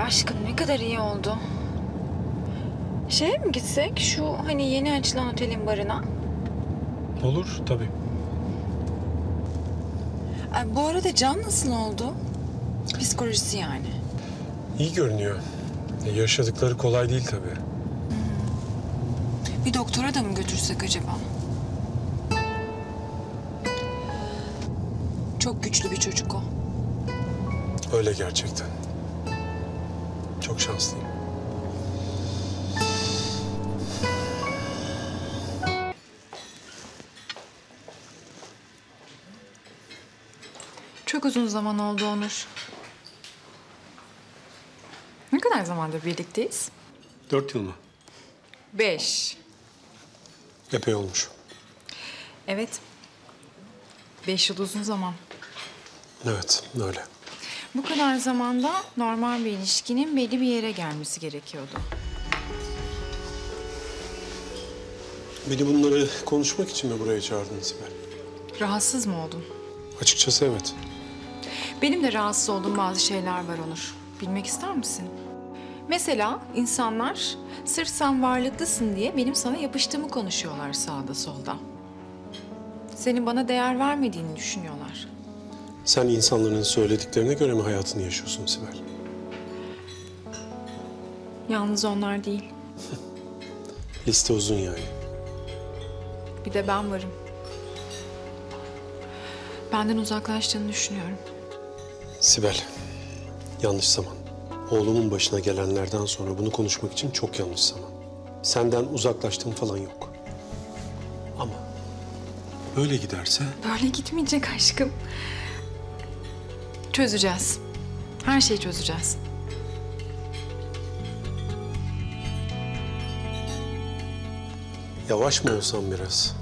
aşkım, ne kadar iyi oldu. Şeye mi gitsek? Şu hani yeni açılan otelin barına. Olur tabii. Bu arada Can nasıl oldu? Psikolojisi yani. İyi görünüyor. Yaşadıkları kolay değil tabii. Bir doktora da mı götürsek acaba? Çok güçlü bir çocuk o. Öyle gerçekten. Çok şanslıyım. Çok uzun zaman oldu Onur. Ne kadar zamandır birlikteyiz? 4 yıl mı? 5. Epey olmuş. Evet. 5 yıl uzun zaman. Evet, öyle. Bu kadar zamanda normal bir ilişkinin belli bir yere gelmesi gerekiyordu. Beni bunları konuşmak için mi buraya çağırdın Sibel? Rahatsız mı oldun? Açıkçası evet. Benim de rahatsız olduğum bazı şeyler var Onur. Bilmek ister misin? Mesela insanlar sırf sen varlıklısın diye benim sana yapıştığımı konuşuyorlar sağda solda. Senin bana değer vermediğini düşünüyorlar. Sen insanların söylediklerine göre mi hayatını yaşıyorsun Sibel? Yalnız onlar değil. Liste uzun yani. Bir de ben varım. Benden uzaklaştığını düşünüyorum. Sibel, yanlış zaman. Oğlumun başına gelenlerden sonra bunu konuşmak için çok yanlış zaman. Senden uzaklaştığım falan yok. Ama böyle giderse... Böyle gitmeyecek aşkım. Çözeceğiz. Her şeyi çözeceğiz. Yavaş mı olsam biraz?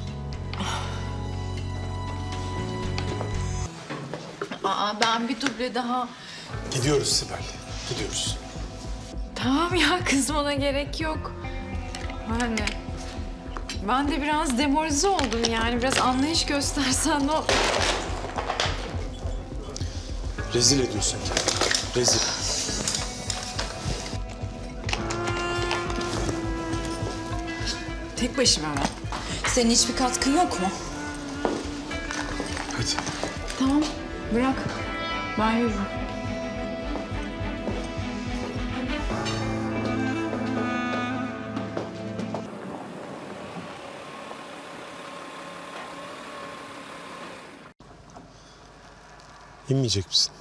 Ben bir duble daha... Gidiyoruz Sibel, gidiyoruz. Tamam ya, kızmana gerek yok. Anne. Ben de biraz demoralize oldum yani. Biraz anlayış göstersen o... Rezil ediyorsun kendini, rezil. Tek başıma ben. Senin hiçbir katkın yok mu? Hadi. Tamam, bırak. Ben yürürüm. İnmeyecek misin?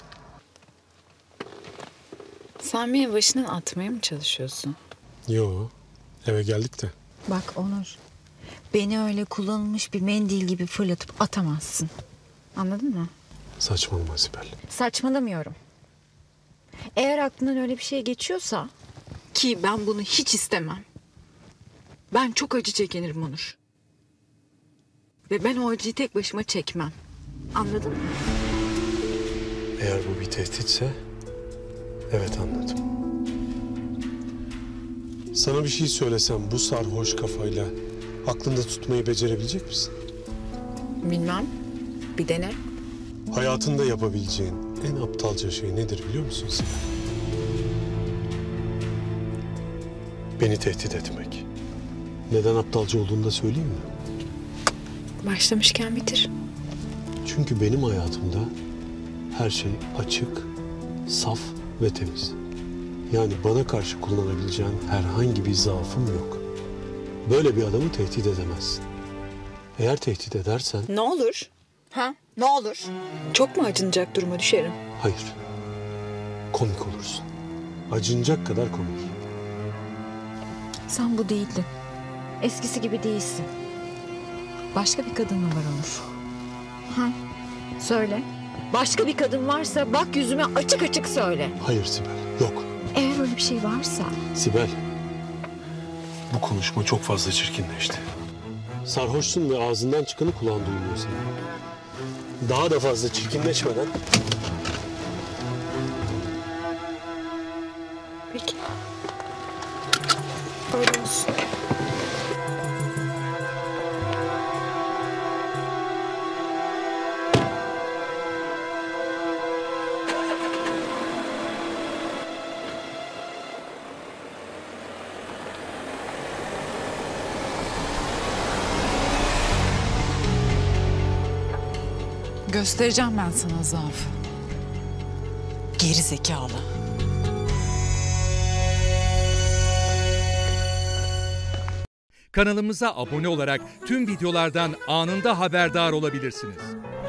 Sen beni başından atmaya mı çalışıyorsun? Yo, eve geldik de. Bak Onur, beni öyle kullanılmış bir mendil gibi fırlatıp atamazsın. Anladın mı? Saçmalama Sibel. Saçmalamıyorum. Eğer aklından öyle bir şey geçiyorsa, ki ben bunu hiç istemem. Ben çok acı çekinirim Onur. Ve ben o acıyı tek başıma çekmem. Anladın mı? Eğer bu bir tehditse, evet anladım. Sana bir şey söylesem bu sarhoş kafayla aklında tutmayı becerebilecek misin? Bilmem. Bir dene. Hayatında yapabileceğin en aptalca şey nedir biliyor musun Sibel? Beni tehdit etmek. Neden aptalca olduğunu da söyleyeyim mi? Başlamışken bitir. Çünkü benim hayatımda her şey açık, saf ve temiz. Yani bana karşı kullanabileceğin herhangi bir zaafım yok. Böyle bir adamı tehdit edemezsin. Eğer tehdit edersen... Ne olur? Ha? Ne olur? Çok mu acınacak duruma düşerim? Hayır. Komik olursun. Acınacak kadar komik. Sen bu değildin. Eskisi gibi değilsin. Başka bir kadın mı var Onur? Ha? Söyle. Başka bir kadın varsa bak yüzüme açık açık söyle. Hayır Sibel, yok. Eğer öyle bir şey varsa... Sibel, bu konuşma çok fazla çirkinleşti. Sarhoşsun ve ağzından çıkanı kulağın duymuyor senin. Daha da fazla çirkinleşmeden... Peki. Öyle olsun. Göstereceğim ben sana zaafı. Geri zekalı. Kanalımıza abone olarak tüm videolardan anında haberdar olabilirsiniz.